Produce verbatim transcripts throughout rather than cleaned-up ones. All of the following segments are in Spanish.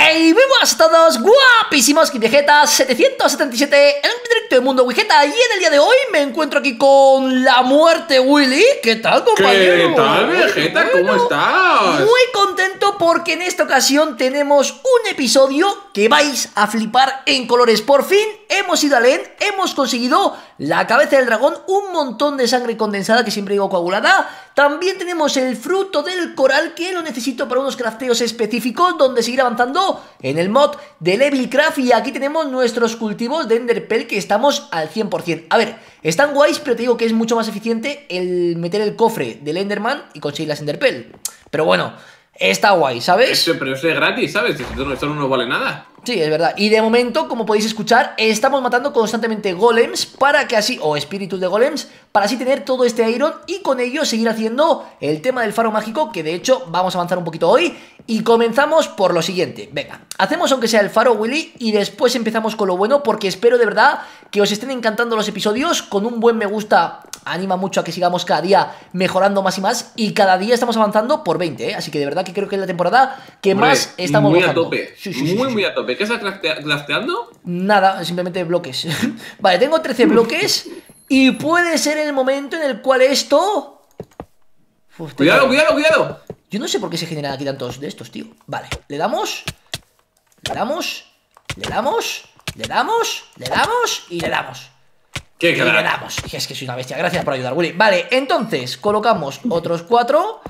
¡Hey! ¡Vemos a todos guapísimos! Vegeta setecientos setenta y siete en el directo de Mundo Vegeta. Y en el día de hoy me encuentro aquí con la muerte Willy. ¿Qué tal, compañero? ¿Qué tal, Vegeta? Bueno, ¿cómo estás? Muy contento porque en esta ocasión tenemos un episodio que vais a flipar en colores. Por fin hemos ido a Lent, hemos conseguido la cabeza del dragón, un montón de sangre condensada que siempre digo coagulada. También tenemos el fruto del coral que lo necesito para unos crafteos específicos donde seguir avanzando en el mod de Levelcraft. Y aquí tenemos nuestros cultivos de Enderpearl que estamos al cien por cien. A ver, están guays, pero te digo que es mucho más eficiente el meter el cofre del Enderman y conseguir las Enderpearl. Pero bueno, está guay, ¿sabes? Eso, pero eso es gratis, ¿sabes? Esto, esto no vale nada. Sí, es verdad. Y de momento, como podéis escuchar, estamos matando constantemente golems para que así, o espíritus de golems, para así tener todo este iron y con ello seguir haciendo el tema del faro mágico, que de hecho vamos a avanzar un poquito hoy. Y comenzamos por lo siguiente. Venga, hacemos aunque sea el faro, Willy, y después empezamos con lo bueno, porque espero de verdad que os estén encantando los episodios. Con un buen me gusta anima mucho a que sigamos cada día mejorando más y más, y cada día estamos avanzando por veinte, ¿eh? Así que de verdad que creo que es la temporada que Hombre, más estamos muy bajando. a tope, sí, sí, muy sí, sí. muy a tope. ¿Qué estás craftea crafteando? Nada, simplemente bloques. Vale, tengo trece bloques y puede ser el momento en el cual esto... Uf, cuidado, tengo... cuidado, cuidado. Yo no sé por qué se generan aquí tantos de estos, tío. Vale, le damos, le damos, le damos, le damos, le damos y le damos. ¿Qué Y le carajo? damos. Es que soy una bestia. Gracias por ayudar, Willy. Vale, entonces colocamos otros cuatro.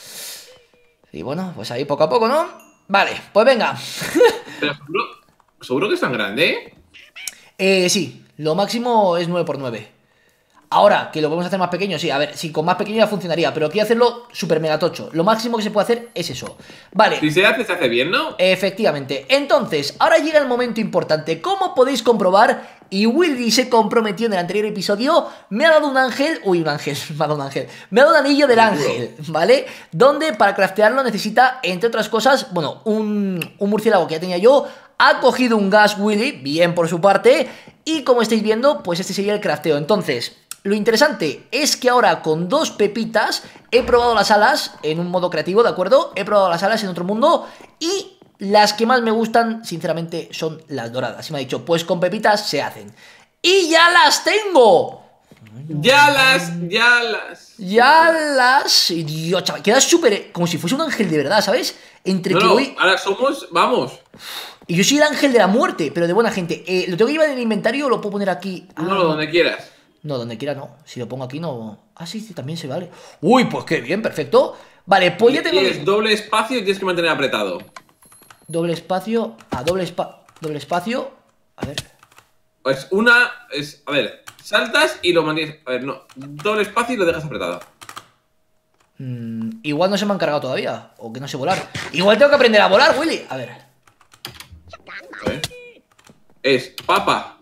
Y bueno, pues ahí poco a poco, ¿no? Vale, pues venga. Pero seguro, seguro que es tan grande, ¿eh? Eh, sí, lo máximo es nueve por nueve. Ahora, que lo podemos hacer más pequeño, sí, a ver, si con más pequeño ya funcionaría, pero quiero hacerlo super mega tocho. Lo máximo que se puede hacer es eso. Vale. Si se hace, se hace bien, ¿no? Efectivamente. Entonces, ahora llega el momento importante. Como podéis comprobar, y Willy se comprometió en el anterior episodio, me ha dado un ángel... Uy, un ángel, me ha dado un ángel. Me ha dado un anillo del ángel, ¿vale? Donde para craftearlo necesita, entre otras cosas, bueno, un, un murciélago que ya tenía yo. Ha cogido un gas Willy, bien por su parte. Y como estáis viendo, pues este sería el crafteo. Entonces... Lo interesante es que ahora con dos pepitas he probado las alas en un modo creativo, ¿de acuerdo? He probado las alas en otro mundo y las que más me gustan, sinceramente, son las doradas. Y me ha dicho, pues con pepitas se hacen. ¡Y ya las tengo! Ya las, ya las. Ya las... Dios, chaval, queda súper... Como si fuese un ángel de verdad, ¿sabes? Entre No, que no, voy... ahora somos, vamos. Y yo soy el ángel de la muerte, pero de buena gente. Eh, ¿Lo tengo que llevar en el inventario o lo puedo poner aquí? Ah, No, no, donde quieras. No, donde quiera no. Si lo pongo aquí no... Ah, sí, sí, también se vale. Uy, pues qué bien, perfecto. Vale, pues ya tengo... Tienes doble espacio y tienes que mantener apretado. Doble espacio... A doble espacio... Doble espacio... A ver... Pues una es... A ver, saltas y lo mantienes... A ver, no. Doble espacio y lo dejas apretado. Mm, igual no se me han cargado todavía. O que no sé volar. Igual tengo que aprender a volar, Willy. A ver... A ver. Es papa.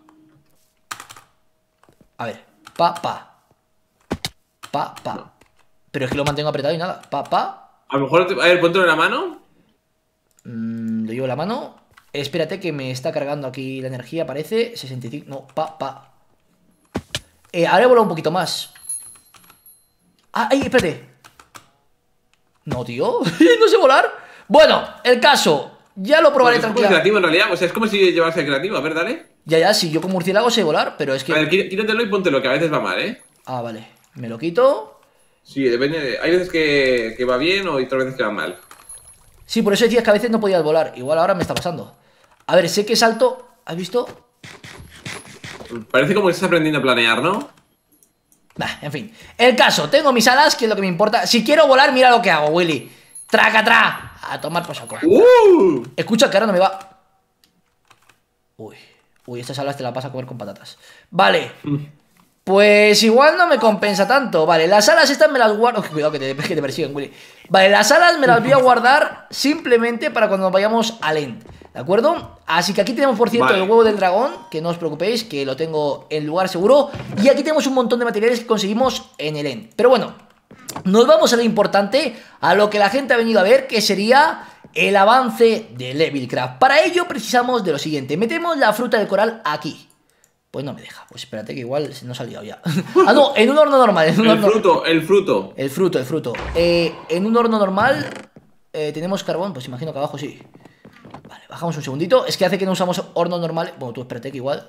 A ver... Pa, pa. Pa, pa. No. Pero es que lo mantengo apretado y nada. Pa, pa. A lo mejor... Te... A ver, ponte en la mano. Mm, lo llevo en la mano. Espérate que me está cargando aquí la energía, parece. sesenta y cinco... No, pa, pa. Eh, ahora he volado un poquito más. Ah, ay, espérate. No, tío. No sé volar. Bueno, el caso. Ya lo probaré Pues es como tranquilo. creativo en realidad. O sea, es como si llevase el creativo. A ver, dale. Ya, ya, si yo con murciélago sé volar, pero es que... A ver, quí- quítatelo y póntelo, que a veces va mal, ¿eh? Ah, vale. Me lo quito. Sí, depende. de- Hay veces que, que va bien o hay otras veces que va mal. Sí, por eso decías que a veces no podías volar. Igual ahora me está pasando. A ver, sé que salto... ¿Has visto? Parece como que estás aprendiendo a planear, ¿no? Bah, en fin. El caso, tengo mis alas, que es lo que me importa. Si quiero volar, mira lo que hago, Willy. Traca, tra. A tomar por saco. ¡Uh! Escucha que ahora no me va. Uy, uy, estas alas te las vas a comer con patatas. Vale. Pues igual no me compensa tanto. Vale, las alas estas me las guardo. Cuidado que te, que te persiguen, Willy. Vale, las alas me las voy a guardar simplemente para cuando vayamos al end. ¿De acuerdo? Así que aquí tenemos, por cierto, Vale. el huevo del dragón. Que no os preocupéis, que lo tengo en lugar seguro. Y aquí tenemos un montón de materiales que conseguimos en el end. Pero bueno, nos vamos a lo importante, a lo que la gente ha venido a ver, que sería el avance de Levelcraft. Para ello precisamos de lo siguiente. Metemos la fruta del coral aquí. Pues no me deja. Pues espérate que igual se nos ha liado ya. Ah, no, en un horno normal. En un El horno... fruto, el fruto. El fruto, el fruto. Eh, en un horno normal eh, tenemos carbón. Pues imagino que abajo sí. Vale, bajamos un segundito. Es que hace que no usamos horno normal. Bueno, tú espérate que igual.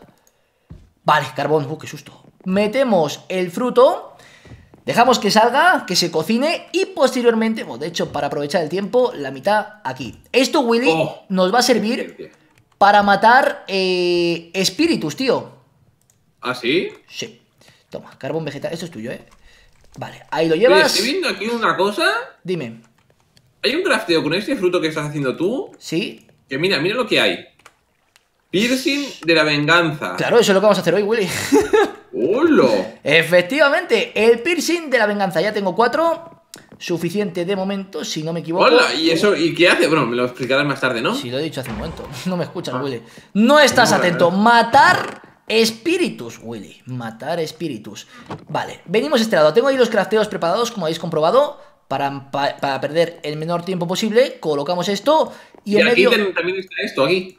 Vale, carbón. Uh, qué susto. Metemos el fruto. Dejamos que salga, que se cocine. Y posteriormente, bueno, de hecho, para aprovechar el tiempo, la mitad aquí. Esto, Willy, Oh. nos va a servir para matar eh, espíritus, tío. ¿Ah, sí? Sí. Toma, carbón vegetal. Esto es tuyo, ¿eh? Vale, ahí lo Oye, llevas. estoy viendo aquí una cosa. Dime. Hay un crafteo con este fruto que estás haciendo tú. ¿Sí? Que mira, mira lo que hay. Piercing de la venganza. Claro, eso es lo que vamos a hacer hoy, Willy. ¡Holo! Efectivamente, el piercing de la venganza. Ya tengo cuatro. Suficiente de momento, si no me equivoco. ¡Hola! ¿Y eso? ¿Y qué hace? Bueno, me lo explicarás más tarde, ¿no? Sí, lo he dicho hace un momento. No me escuchas, Ah. Willy. No estás No, atento. verdad. Matar espíritus, Willy. Matar espíritus. Vale, venimos a este lado. Tengo ahí los crafteos preparados, como habéis comprobado. Para, pa- para perder el menor tiempo posible. Colocamos esto. Y, Y en aquí medio. ten- también está esto, aquí.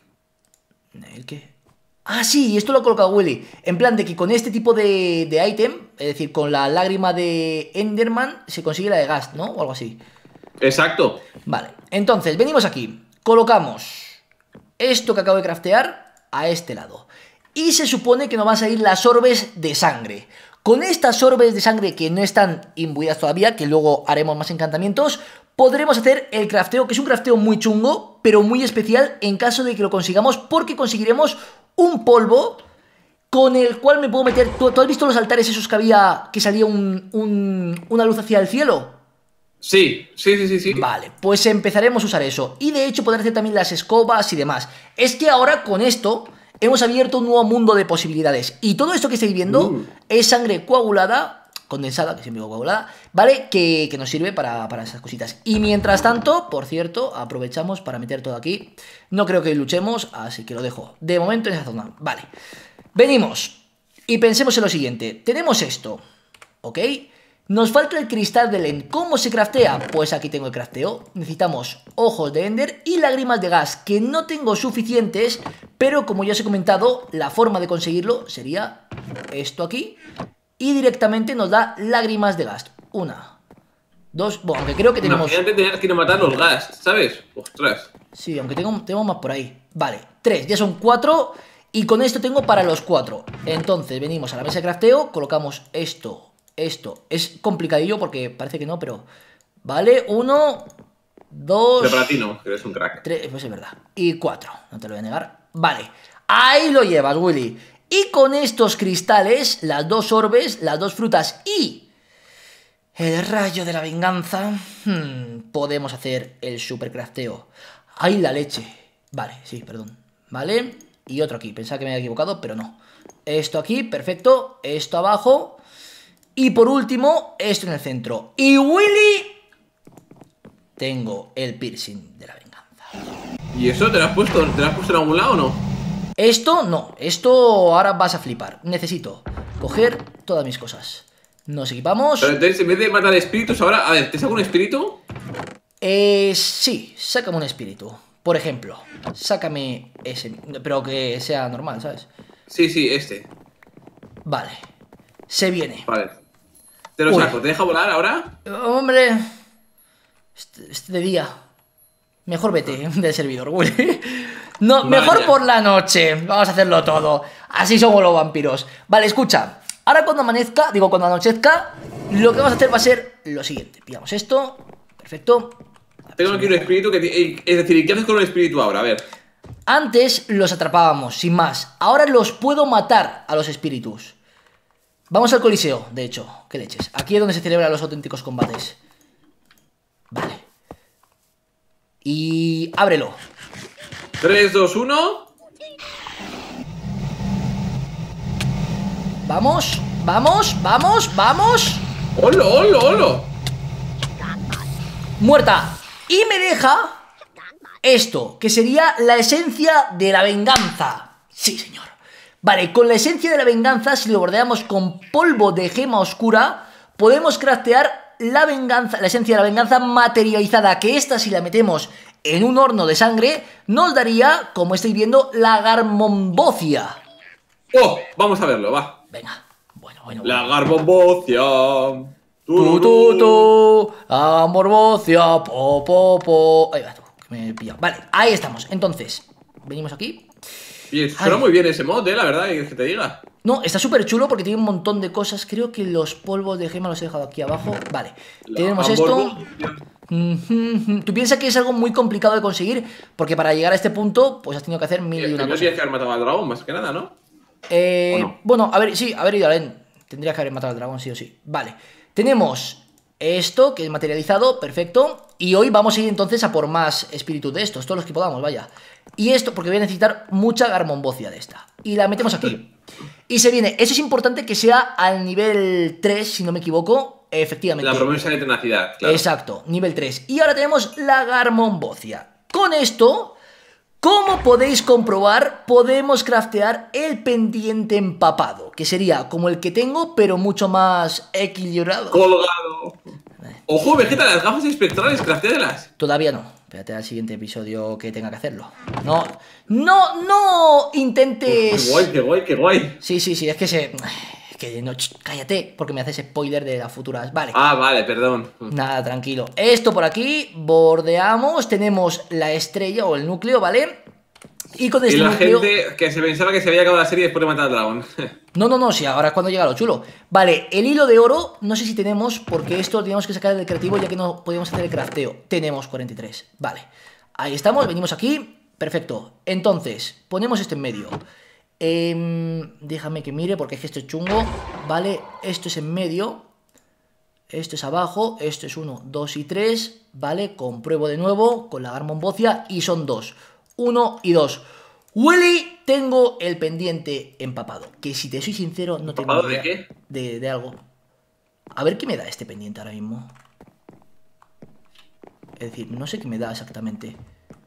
¿El qué? Ah, sí, esto lo ha colocado Willy. En plan de que con este tipo de, de ítem, es decir, con la lágrima de Enderman, se consigue la de Ghast, ¿no? O algo así. Exacto. Vale, entonces, venimos aquí. Colocamos esto que acabo de craftear a este lado. Y se supone que nos van a salir las orbes de sangre. Con estas orbes de sangre que no están imbuidas todavía, que luego haremos más encantamientos, podremos hacer el crafteo, que es un crafteo muy chungo, pero muy especial en caso de que lo consigamos, porque conseguiremos un polvo con el cual me puedo meter... ¿Tú, tú has visto los altares esos que había, que salía un, un- una luz hacia el cielo? Sí, sí, sí, sí, sí. Vale, pues empezaremos a usar eso. Y de hecho podré hacer también las escobas y demás. Es que ahora con esto hemos abierto un nuevo mundo de posibilidades. Y todo esto que estáis viendo Uh. es sangre coagulada, condensada, que siempre digo coagulada, ¿vale? Que, que nos sirve para, para esas cositas. Y mientras tanto, por cierto, aprovechamos para meter todo aquí. No creo que luchemos, así que lo dejo de momento en esa zona. Vale, venimos y pensemos en lo siguiente. Tenemos esto, ¿ok? Nos falta el cristal de End. ¿Cómo se craftea? Pues aquí tengo el crafteo. Necesitamos ojos de Ender y lágrimas de gas, que no tengo suficientes, pero como ya os he comentado, la forma de conseguirlo sería esto aquí. Y directamente nos da lágrimas de gas. Una, dos, bueno, aunque creo que tenemos... Imagínate tener que ir a matar los gas, ¿sabes? Ostras. Sí, aunque tengo, tengo más por ahí. Vale, tres, ya son cuatro. Y con esto tengo para los cuatro. Entonces venimos a la mesa de crafteo, colocamos esto... Esto es complicadillo porque parece que no, pero... Vale, uno, dos... Pero para ti no, que eres un crack. Tres, pues es verdad. Y cuatro, no te lo voy a negar. Vale, ahí lo llevas, Willy. Y con estos cristales, las dos orbes, las dos frutas y... el rayo de la venganza... hmm, podemos hacer el super crafteo. ¡Ay, la leche! Vale, sí, perdón. Vale, y otro aquí. Pensaba que me había equivocado, pero no. Esto aquí, perfecto. Esto abajo... Y por último, esto en el centro. Y Willy... tengo el piercing de la venganza. ¿Y eso te lo has puesto, te lo has puesto en algún lado o no? Esto no. Esto ahora vas a flipar. Necesito coger todas mis cosas. Nos equipamos. Pero entonces, en vez de matar espíritus, ahora, a ver, ¿te saco un espíritu? Eh, sí, sácame un espíritu. Por ejemplo, sácame ese... pero que sea normal, ¿sabes? Sí, sí, este. Vale. Se viene. Vale. Te lo Uy. saco, ¿te deja volar ahora? Hombre, este, este de día. Mejor vete del servidor, Willy. No, Vaya. mejor por la noche. Vamos a hacerlo todo. Así somos los vampiros. Vale, escucha. Ahora cuando amanezca, digo cuando anochezca, lo que vamos a hacer va a ser lo siguiente. Pillamos esto. Perfecto. Tengo aquí un espíritu que... ti- Es decir, ¿y qué haces con un espíritu ahora? A ver. Antes los atrapábamos, sin más. Ahora los puedo matar a los espíritus. Vamos al coliseo, de hecho. ¿Qué leches? Aquí es donde se celebran los auténticos combates. Vale. Y... ábrelo. tres, dos, uno. Vamos, vamos, vamos, vamos. ¡Holo, holo, holo! Muerta. Y me deja esto, que sería la esencia de la venganza. Sí, señor. Vale, con la esencia de la venganza, si lo bordeamos con polvo de gema oscura, podemos craftear la venganza, la esencia de la venganza materializada, que esta, si la metemos en un horno de sangre, nos daría, como estáis viendo, la garbombocia. ¡Oh! Vamos a verlo, va. Venga, bueno, bueno. La bueno. garbombocia. Tu, tu, tu, amorbocia, po, po, po. Ahí va tú, que me he pillado. Vale, ahí estamos. Entonces, venimos aquí. Y suena Ay. muy bien ese mod, eh, la verdad, que te diga. No, está súper chulo porque tiene un montón de cosas. Creo que los polvos de gema los he dejado aquí abajo. Vale, La tenemos Hamburgo. esto. Mm-hmm. Tú piensas que es algo muy complicado de conseguir, porque para llegar a este punto, pues has tenido que hacer mil y una Primero cosas. tienes que haber matado al dragón, más que nada, ¿no? Eh, ¿O no? Bueno, a ver, sí, haber ido a Len. Tendría que haber matado al dragón, sí o sí. Vale, tenemos esto que es materializado, perfecto. Y hoy vamos a ir entonces a por más espíritus de estos, todos los que podamos, vaya. Y esto, porque voy a necesitar mucha garmonbocia de esta. Y la metemos aquí. Y se viene, eso es importante que sea al nivel tres, si no me equivoco. Efectivamente. La promesa de tenacidad, claro. Exacto, nivel tres. Y ahora tenemos la garmonbocia. Con esto, como podéis comprobar, podemos craftear el pendiente empapado, que sería como el que tengo, pero mucho más equilibrado. Colgado. Ojo, Vegeta, las gafas espectrales, craftéalas. Todavía no. Espérate al siguiente episodio que tenga que hacerlo. No, no, no intentes... Qué guay, qué guay, qué guay. Sí, sí, sí, es que se... Es que no, ch, cállate, porque me haces spoiler de las futuras. Vale. Ah, vale, perdón. Nada, tranquilo. Esto por aquí, bordeamos, tenemos la estrella o el núcleo, ¿vale? Y con Y este la núcleo... gente que se pensaba que se había acabado la serie después de matar al dragón. No, no, no, sí, ahora es cuando llega lo chulo. Vale, el hilo de oro, no sé si tenemos, porque esto lo teníamos que sacar del creativo ya que no podíamos hacer el crafteo. Tenemos cuarenta y tres, vale. Ahí estamos, venimos aquí, perfecto. Entonces, ponemos esto en medio. Eh, déjame que mire porque es que esto es chungo. Vale, esto es en medio. Esto es abajo, esto es uno, dos y tres. Vale, compruebo de nuevo con la garmonbocia y son dos. uno y dos. Willy, tengo el pendiente empapado. Que si te soy sincero, no tengo ¿Empapado idea de qué? De, de algo. A ver qué me da este pendiente ahora mismo. Es decir, no sé qué me da exactamente.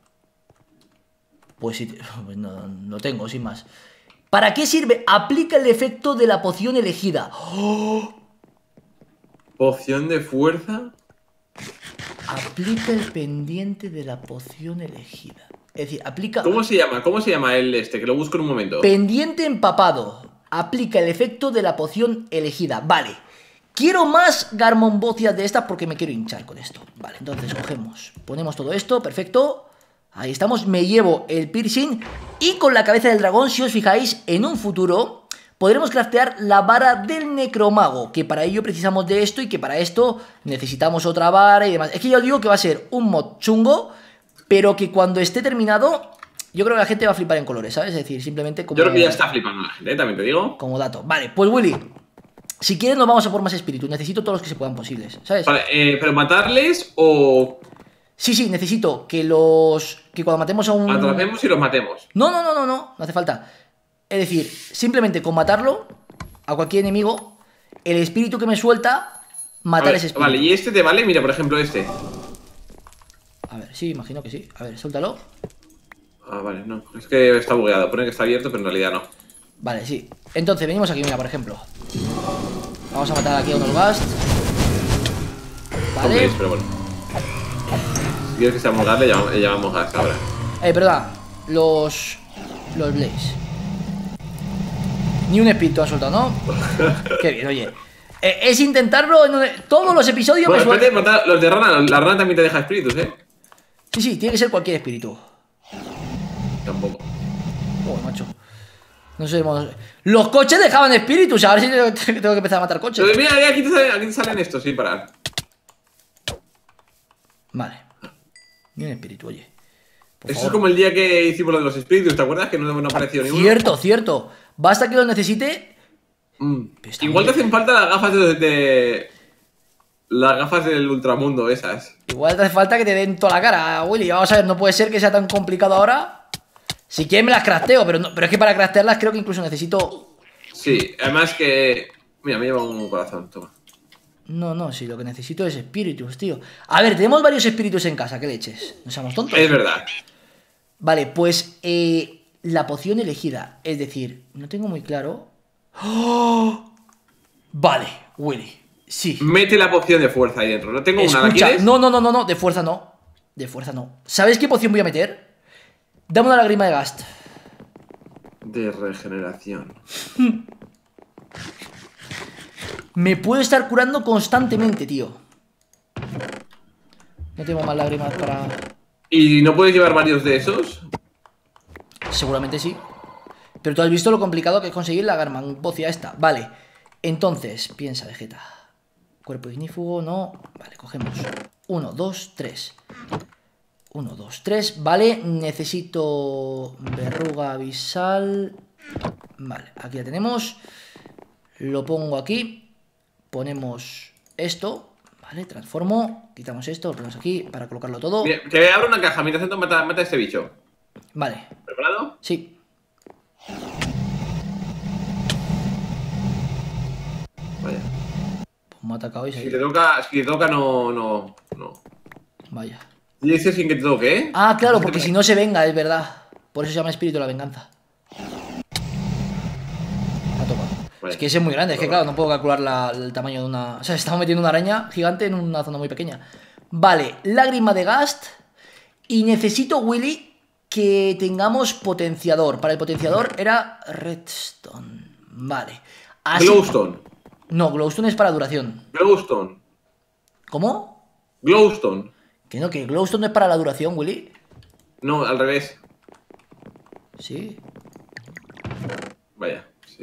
Pues sí, pues no, no tengo, sin más. ¿Para qué sirve? Aplica el efecto de la poción elegida. ¡Oh! Poción de fuerza. Aplica el pendiente de la poción elegida. Es decir, aplica... ¿Cómo se llama? ¿Cómo se llama el este? Que lo busco en un momento. Pendiente empapado. Aplica el efecto de la poción elegida. Vale. Quiero más garmonbocias de estas porque me quiero hinchar con esto. Vale, entonces cogemos. Ponemos todo esto, perfecto. Ahí estamos, me llevo el piercing. Y con la cabeza del dragón, si os fijáis, en un futuro podremos craftear la vara del necromago, que para ello precisamos de esto y que para esto necesitamos otra vara y demás. Es que yo digo que va a ser un mod chungo, pero que cuando esté terminado, yo creo que la gente va a flipar en colores, ¿sabes? Es decir, simplemente como... Yo creo que ya está flipando la gente, ¿eh? También te digo. Como dato. Vale, pues Willy, si quieres nos vamos a por más espíritus. Necesito todos los que se puedan posibles, ¿sabes? Vale, eh, pero matarles o Sí, sí, necesito que los... Que cuando matemos a un... atrapemos y los matemos. No, no, no, no, no, no hace falta. Es decir, simplemente con matarlo a cualquier enemigo, el espíritu que me suelta, matar A ver, ese espíritu. vale, y este te vale, mira, por ejemplo, este. A ver, sí, imagino que sí. A ver, suéltalo. Ah, vale, no. Es que está bugueado. Pone que está abierto, pero en realidad no. Vale, sí. Entonces, venimos aquí, mira, por ejemplo. Vamos a matar aquí a unos Gast. Son Vale. Blaze, pero bueno. Si quieres que seamos gas, le llamamos, le llamamos gas ahora. Eh, perdón. Los... Los Blaze. Ni un espíritu ha soltado, ¿no? Qué bien, oye. Eh, es intentarlo en un... Todos los episodios Bueno, me después de sueltan... matar los de rana, la rana también te deja espíritus, ¿eh? Sí, sí, tiene que ser cualquier espíritu. Tampoco. Joder, macho. No sé, hemos- los coches dejaban espíritus. A ver si tengo tengo que empezar a matar coches. Pero mira, aquí te salen, aquí te salen estos sin parar. Vale. Ni un espíritu, oye. Por Eso favor. es como el día que hicimos lo de los espíritus, ¿te acuerdas? Que no, no apareció ninguno. Cierto, cierto. Basta que lo necesite. Mm. Pero está Igual muy te hacen falta las gafas de, de- Las gafas del ultramundo, esas. Igual te hace falta que te den toda la cara, Willy. Vamos a ver, no puede ser que sea tan complicado ahora. Si quieres me las crafteo, pero, no, pero es que para craftearlas creo que incluso necesito... Sí, además que... Mira, me lleva un corazón, toma. No, no, si lo que necesito es espíritus, tío. A ver, tenemos varios espíritus en casa, ¿qué leches? No seamos tontos. Es verdad. Vale, pues eh, la poción elegida. Es decir, no tengo muy claro... ¡Oh! Vale, Willy. Sí. Mete la poción de fuerza ahí dentro. No tengo una, ¿la Escucha, quieres? no, no, no, no, no, de fuerza no. De fuerza no. ¿Sabes qué poción voy a meter? Dame una lágrima de Gast. De regeneración. Me puedo estar curando constantemente, tío. No tengo más lágrimas para... ¿Y no puedes llevar varios de esos? Seguramente sí. Pero tú has visto lo complicado que es conseguir la garmanbocia esta. Vale. Entonces, piensa, Vegeta. Cuerpo ignífugo, no. Vale, cogemos. Uno, dos, tres. Uno, dos, tres. Vale, necesito verruga abisal. Vale, aquí ya tenemos. Lo pongo aquí. Ponemos esto. Vale, transformo. Quitamos esto, lo ponemos aquí para colocarlo todo. Mira, que abro una caja. Mientras tanto, mata, mata a este bicho. Vale. ¿Preparado? Sí. Vaya. Pues me ha atacado y se ha Si ido. te toca, si te toca, no, no, no. Vaya. Y dices sin que te toque, ¿eh? Ah, claro, porque si no se venga, es verdad. Por eso se llama espíritu de la venganza. Me ha tocado. Vale. Es que ese es muy grande, es que claro, no puedo calcular la- el tamaño de una... O sea, estamos metiendo una araña gigante en una zona muy pequeña. Vale, lágrima de Gast. Y necesito, Willy, que tengamos potenciador. Para el potenciador era Redstone. Vale. Así... Glowstone. No, Glowstone es para duración. Glowstone. ¿Cómo? Glowstone. Que no, que Glowstone no es para la duración, Willy. No, al revés. Sí. Vaya, sí.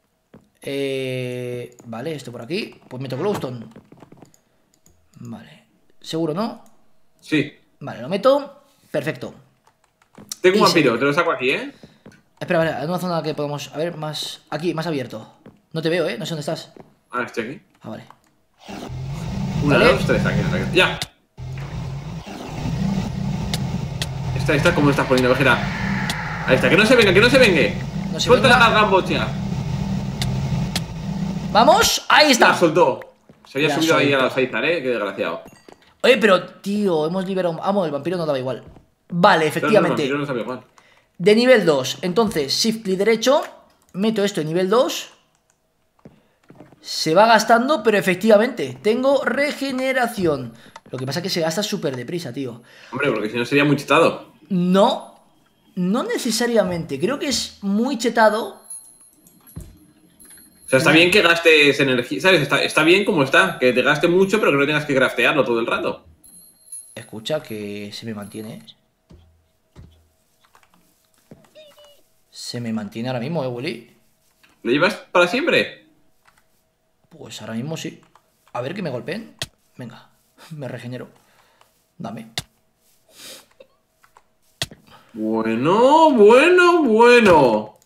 Eh, vale, esto por aquí. Pues meto Glowstone. Vale. ¿Seguro, no? Sí. Vale, lo meto. Perfecto. Tengo un Y vampiro, se- te lo saco aquí, ¿eh? Espera, vale, hay una zona que podemos... A ver, más... Aquí, más abierto. No te veo, ¿eh? No sé dónde estás. Ah, estoy aquí. Ah, vale. Una, Vale. dos, tres, aquí, aquí. ¡Ya! Esta, esta, ¿cómo lo estás poniendo, Vegeta? Ahí está, que no se venga, que no se vengue. No se Suelta la venga. gargambocha. ¡Vamos! ¡Ahí La está! soltó. Se había La subido ahí a soltó. la Saizar, ¿eh? Qué desgraciado. Oye, pero, tío, hemos liberado... Ah, bueno, el vampiro no daba igual. Vale, Pero no, efectivamente. no, no sabe igual. De nivel dos. Entonces, shift clic derecho. Meto esto en nivel dos. Se va gastando, pero efectivamente tengo regeneración. Lo que pasa es que se gasta súper deprisa, tío. Hombre, porque si no sería muy chetado. No, no necesariamente. Creo que es muy chetado. O sea, está No. bien que gastes energía, ¿sabes? Está, está bien como está, que te gaste mucho, pero que no tengas que craftearlo todo el rato. Escucha, que se me mantiene. Se me mantiene ahora mismo, ¿eh, Willy? ¿Lo llevas para siempre? Pues ahora mismo sí. A ver que me golpeen. Venga, me regenero. Dame. Bueno, bueno, bueno.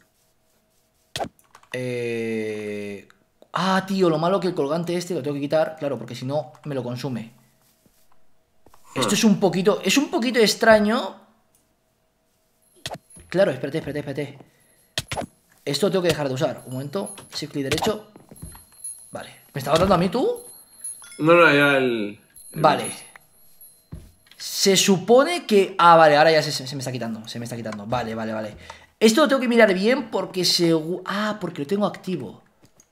Eh... Ah, tío, lo malo que el colgante este lo tengo que quitar. Claro, porque si no, me lo consume. Esto es un poquito... Es un poquito extraño. Claro, espérate, espérate, espérate. Esto lo tengo que dejar de usar. Un momento. Shift clic derecho. Vale. ¿Me estabas dando a mí tú? No, no, era el... el- Vale. Se supone que... Ah, vale, ahora ya se, se me está quitando. Se me está quitando. Vale, vale, vale. Esto lo tengo que mirar bien porque se... Ah, porque lo tengo activo.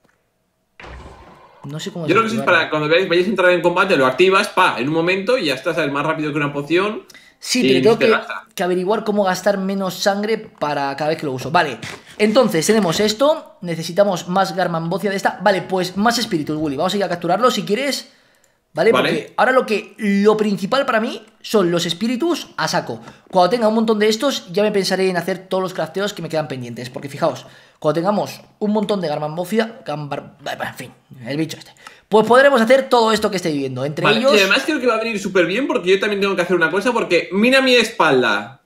No sé cómo Yo creo que eso es desactivarlo. para cuando veáis, vayáis a entrar en combate, lo activas, pa, en un momento y ya estás, ¿sabes? Más rápido que una poción. Sí, y pero tengo te que, gasta. que averiguar cómo gastar menos sangre para cada vez que lo uso. Vale, entonces tenemos esto. Necesitamos más garmanbocia de esta. Vale, pues más espíritus, Willy. Vamos a ir a capturarlo si quieres. ¿Vale? Vale. Porque ahora lo que lo principal para mí son los espíritus a saco. Cuando tenga un montón de estos, ya me pensaré en hacer todos los crafteos que me quedan pendientes. Porque fijaos, cuando tengamos un montón de garmanbocia, gambar... en fin, el bicho este, pues podremos hacer todo esto que estoy viendo. Entre Vale, ellos... y además creo que va a venir súper bien porque yo también tengo que hacer una cosa porque mira mi espalda.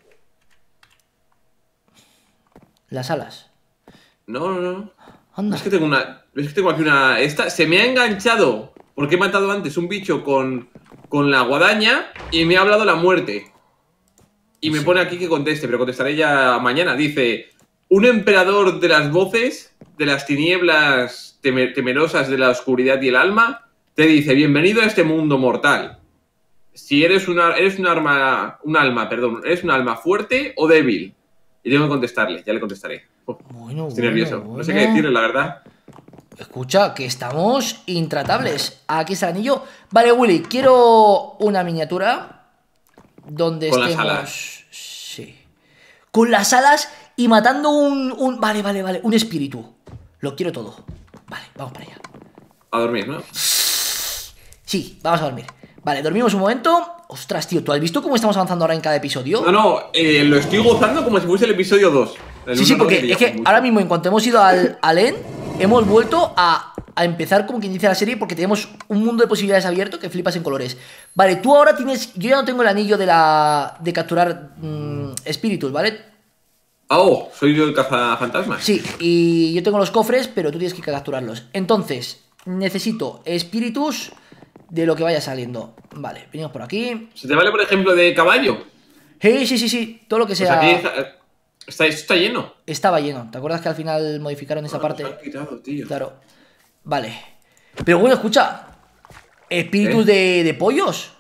Las alas. No, no, no. Anda. Es que tengo una. Es que tengo aquí una. Esta se me ha enganchado porque he matado antes un bicho con, con la guadaña y me ha hablado la muerte. Y me pone aquí que conteste, pero contestaré ya mañana. Dice: un emperador de las voces, de las tinieblas temer- temerosas de la oscuridad y el alma, te dice: bienvenido a este mundo mortal. Si eres una, eres un arma, un alma, perdón, eres un alma fuerte o débil. Y tengo que contestarle, ya le contestaré. Uf, Bueno, estoy bueno, nervioso, bueno. no sé qué decirle, la verdad. Escucha, que estamos intratables. Aquí está el anillo. Vale, Willy, quiero una miniatura donde Con las estemos... alas. Sí. Con las alas y matando un, un... Vale, vale, vale. Un espíritu. Lo quiero todo. Vale, vamos para allá. A dormir, ¿no? Sí, vamos a dormir. Vale, dormimos un momento. Ostras, tío, ¿tú has visto cómo estamos avanzando ahora en cada episodio? No, no, eh, lo estoy gozando como si fuese el episodio dos. El Sí, sí, uno no porque quería es que mucho. ahora mismo, en cuanto hemos ido al, al End, hemos vuelto a, a empezar como quien dice la serie, porque tenemos un mundo de posibilidades abierto que flipas en colores. Vale, tú ahora tienes... Yo ya no tengo el anillo de la... de capturar mmm, espíritus, ¿vale? Ah, oh, soy yo el cazafantasmas. Sí, y yo tengo los cofres, pero tú tienes que capturarlos. Entonces, necesito espíritus de lo que vaya saliendo. Vale, venimos por aquí. ¿Se te vale, por ejemplo, de caballo? Sí, sí, sí, sí, todo lo que Pues sea... aquí está, está, esto está lleno. Estaba lleno. ¿Te acuerdas que al final modificaron esa Ah, parte? pues han quitado, tío. Claro. Vale. Pero bueno, escucha. Espíritus ¿Eh? de, de pollos.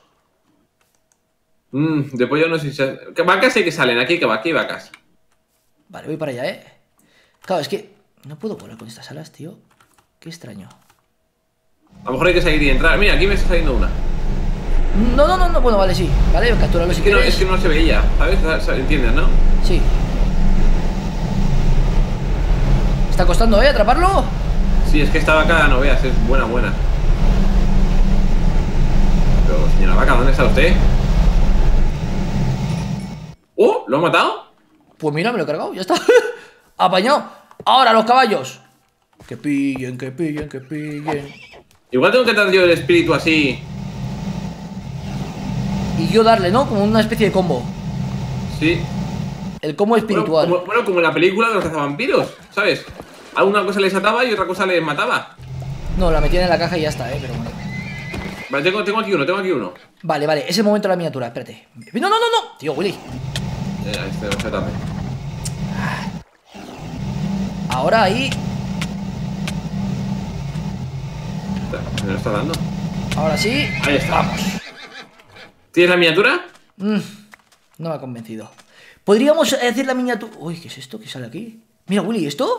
Mmm, de pollo no sé si... se- ¿Qué vacas hay que salen? Aquí, que va, aquí hay vacas. Vale, voy para allá, ¿eh? Claro, es que no puedo volar con estas alas, tío. Qué extraño. A lo mejor hay que salir y entrar. Mira, aquí me está saliendo una. No, no, no, no. Bueno, vale, sí. Vale, capturarlo Es si que, no, quieres. es que no se veía, ¿sabes? ¿Entiendes, no? Sí. ¿Está costando, eh? ¿Atraparlo? Sí, es que esta vaca, no veas, es buena, buena. Pero, señora vaca, ¿dónde está usted? ¡Oh! ¿Lo ha matado? Pues mira, me lo he cargado, ya está. Apañado. Ahora los caballos. Que pillen, que pillen, que pillen. Igual tengo que dar yo el espíritu así. Y yo darle, ¿no? Como una especie de combo. Sí. El combo espiritual. Bueno, como, bueno, como en la película de los cazavampiros, ¿sabes? A una cosa les ataba y otra cosa les mataba. No, la metían en la caja y ya está, eh, pero bueno. Vale, tengo, tengo aquí uno, tengo aquí uno. Vale, vale, es el momento de la miniatura, espérate. No, no, no, no. Tío, Willy. Eh, este no se tape. Ahora ahí. Me lo está dando. Ahora sí. Ahí está. Vamos. ¿Tienes la miniatura? Mm, no me ha convencido. Podríamos hacer la miniatura. Uy, ¿qué es esto que sale aquí? Mira, Willy, ¿esto?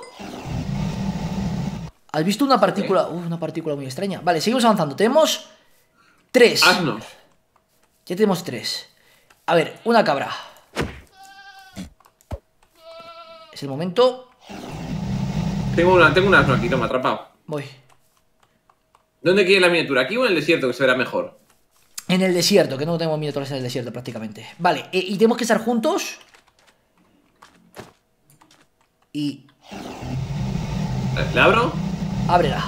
¿Has visto una partícula? Uh, una partícula muy extraña. Vale, seguimos avanzando. Tenemos tres. Asnos. Ya tenemos tres. A ver, una cabra. Es el momento. Tengo una, tengo un asno aquí, toma, atrapado. Voy. ¿Dónde quieres la miniatura? ¿Aquí o en el desierto, que se verá mejor? En el desierto, que no tengo miniaturas en el desierto prácticamente. Vale, eh, y tenemos que estar juntos. Y... ¿Le abro? ábrela.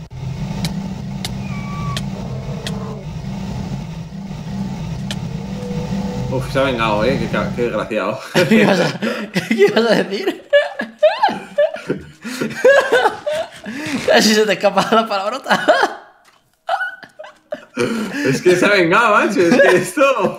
Uf, se ha vengado, eh. Qué, ca- qué desgraciado. ¿Qué ibas a, ¿qué ibas a decir? Casi se te escapa la palabrota. Es que se ha vengado, macho. Es que esto.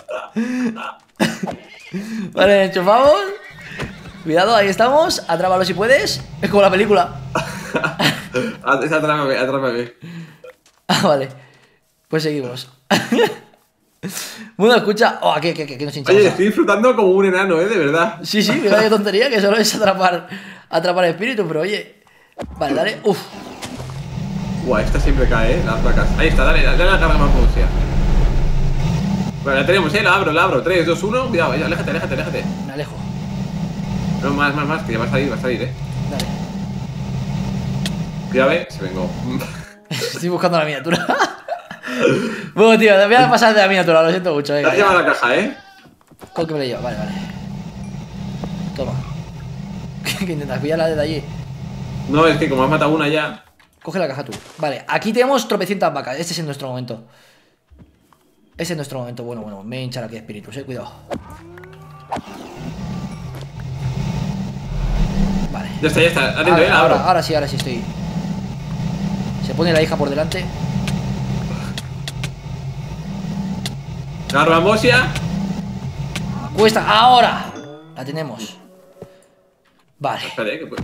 Vale, enchufamos. Cuidado, ahí estamos. Atrápalo si puedes. Es como la película. Atrápame, atrápame. Ah, vale. Pues seguimos. Bueno, escucha. Oh, aquí, aquí, aquí nos hinchamos. Oye, estoy disfrutando como un enano, eh, de verdad. Sí, sí, mira qué tontería, que solo es atrapar, atrapar espíritu, pero oye. Vale, dale. Uf. Buah, esta siempre cae, eh, las placas. Ahí está, dale, dale la carga más producida. Vale, la tenemos, eh, la abro, la abro. tres, dos, uno, cuidado, ya, aléjate, aléjate, aléjate. Me alejo. No, más, más, más, que ya va a salir, va a salir, eh. Dale. Cuidado, eh, se vengó. Estoy buscando la miniatura. Bueno, tío, te voy a pasar de la miniatura, lo siento mucho. Te Venga, has llevado la caja, eh. ¿Con qué me lo llevo? Vale, vale. Toma. ¿Qué intentas pillarla desde allí? No, es que como has matado una ya. Coge la caja tú. Vale, aquí tenemos tropecientas vacas. Este es nuestro momento. Este es nuestro momento. Bueno, bueno, me voy a hinchar aquí espíritus, eh. Cuidado. Vale. Ya está, ya está. Atento, Ahora, eh, la abro. ahora, ahora sí, ahora sí estoy. Se pone la hija por delante. La Rambosia. Cuesta, ahora. La tenemos. Vale. Espérate, que puede.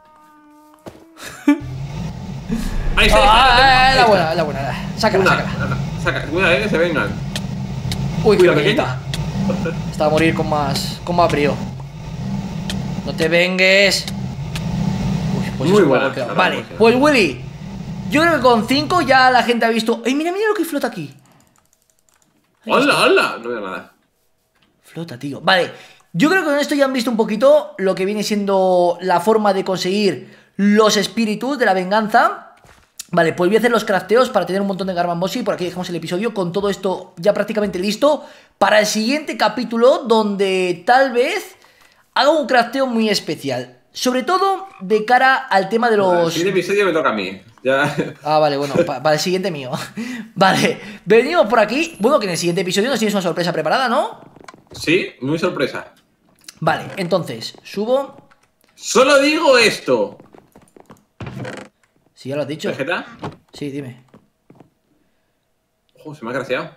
Ahí está, ahí está, Ah, ahí la está. buena, la buena. Sácala, Una, sácala. saca, cuidado, eh, que se vengan. Uy, qué Cuidado, pequeñita. Está a morir con más, con más brío. No te vengues. Uy, pues Muy eso me ha buena, golpeado. la Vale, Rambosia. pues Willy. Yo creo que con cinco ya la gente ha visto. ¡Ey, mira, mira lo que flota aquí! ¡Hola, hola! No veo nada. Flota, tío. Vale, yo creo que con esto ya han visto un poquito lo que viene siendo la forma de conseguir los espíritus de la venganza. Vale, pues voy a hacer los crafteos para tener un montón de Garbanbosi. Por aquí dejamos el episodio con todo esto ya prácticamente listo para el siguiente capítulo, donde tal vez haga un crafteo muy especial. Sobre todo de cara al tema de los... El siguiente episodio me toca a mí. Ya. Ah, vale, bueno, para pa el siguiente mío. Vale, venimos por aquí. Bueno, que en el siguiente episodio nos tienes una sorpresa preparada, ¿no? Sí, muy sorpresa. Vale, entonces, subo. Solo digo esto. Sí, ya lo has dicho. ¿Vegeta? Sí, dime. Ojo, se me ha graciado.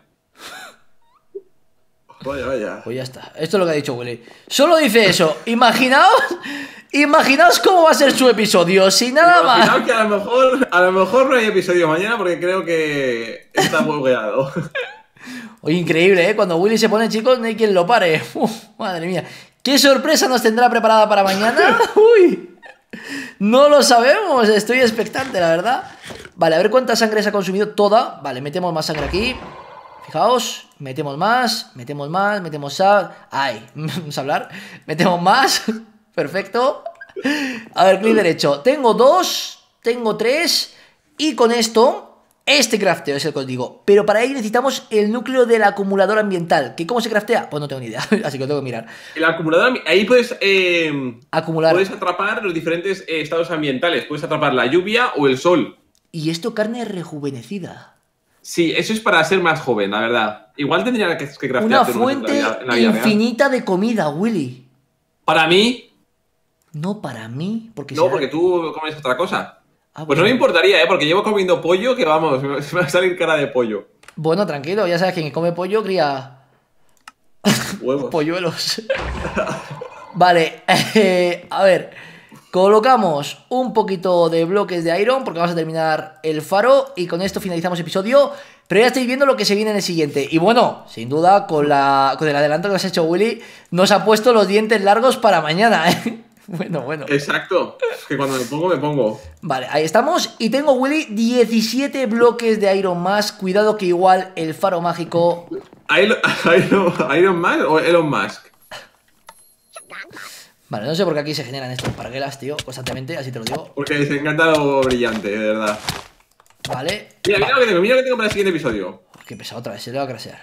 Vaya, vaya. Pues ya está. Esto es lo que ha dicho Willy. Solo dice eso. Imaginaos. Imaginaos cómo va a ser su episodio. Sin nada más. Imaginaos que a lo mejor, a lo mejor no hay episodio mañana porque creo que está bugueado. Oye, increíble, ¿eh? Cuando Willy se pone, chicos, no hay quien lo pare. Uf, madre mía. ¿Qué sorpresa nos tendrá preparada para mañana? Uy. No lo sabemos. Estoy expectante, la verdad. Vale, a ver cuánta sangre se ha consumido. Toda. Vale, metemos más sangre aquí. Fijaos, metemos más, metemos más, metemos sal. Ay, vamos a hablar. Metemos más. Perfecto. A ver, clic derecho. Tengo dos, tengo tres. Y con esto, este crafteo es el que os digo. Pero para ello necesitamos el núcleo del acumulador ambiental. ¿Que cómo se craftea? Pues no tengo ni idea. Así que lo tengo que mirar. El acumulador, ahí puedes eh, acumular. Puedes atrapar los diferentes eh, estados ambientales. Puedes atrapar la lluvia o el sol. Y esto carne rejuvenecida. Sí, eso es para ser más joven, la verdad. Igual tendría que, que craftear una fuente en la, en la vida infinita real. De comida, Willy. Para mí. No, para mí. Porque no, será... porque tú comes otra cosa. Ah, pues bueno. no me importaría, ¿eh? Porque llevo comiendo pollo que, vamos, me va a salir cara de pollo. Bueno, tranquilo, ya sabes que quien come pollo cría... Huevos. Polluelos. Vale, eh, a ver... Colocamos un poquito de bloques de iron porque vamos a terminar el faro y con esto finalizamos el episodio. Pero ya estáis viendo lo que se viene en el siguiente. Y bueno, sin duda, con, la, con el adelanto que nos ha hecho Willy, nos ha puesto los dientes largos para mañana, ¿eh? Bueno, bueno. Exacto. Es que cuando me pongo, me pongo. Vale, ahí estamos. Y tengo, Willy, diecisiete bloques de iron más. Cuidado que igual el faro mágico... ¿Iron, Iron, Iron Man o Elon Musk? Vale, no sé por qué aquí se generan estas parguelas, tío, constantemente, así te lo digo. Porque les encanta lo brillante, de verdad. Vale. Mira, mira lo que tengo, mira lo que tengo para el siguiente episodio. Qué pesado otra vez, se le va a crasear.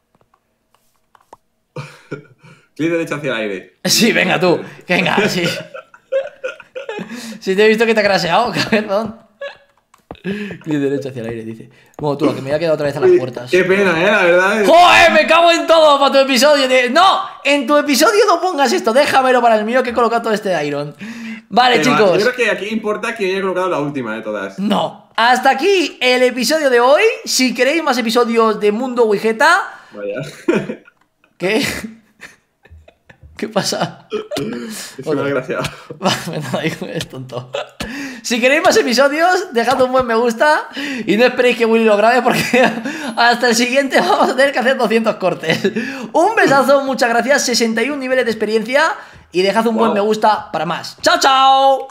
Clic derecho hacia el aire. Sí, venga tú, venga, sí. Si te he visto que te ha craseado, cabrón. Clic derecho hacia el aire, dice. Bueno, tú, que me voy a quedar otra vez a las puertas. Qué pena, eh, la verdad. ¡Joder! Me cago en todo para tu episodio. No, en tu episodio no pongas esto. Déjamelo para el mío que he colocado todo este iron. Vale, Pero, chicos. yo creo que aquí importa que haya colocado la última de todas. No. Hasta aquí el episodio de hoy. Si queréis más episodios de Mundo Wigeta. Vaya. ¿Qué? ¿Qué pasa? Es una gracia. Nada, hijo, es tonto. Si queréis más episodios, dejad un buen me gusta y no esperéis que Willy lo grabe porque hasta el siguiente vamos a tener que hacer doscientos cortes. Un besazo, muchas gracias, sesenta y uno niveles de experiencia y dejad un wow. buen me gusta para más. ¡Chao, chao!